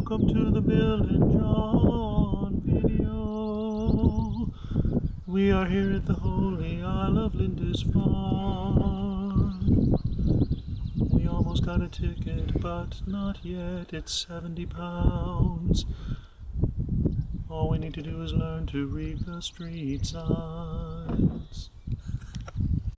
Welcome to the Bill and John video. We are here at the holy Isle of Lindisfarne. We almost got a ticket, but not yet. It's £70. All we need to do is learn to read the street signs.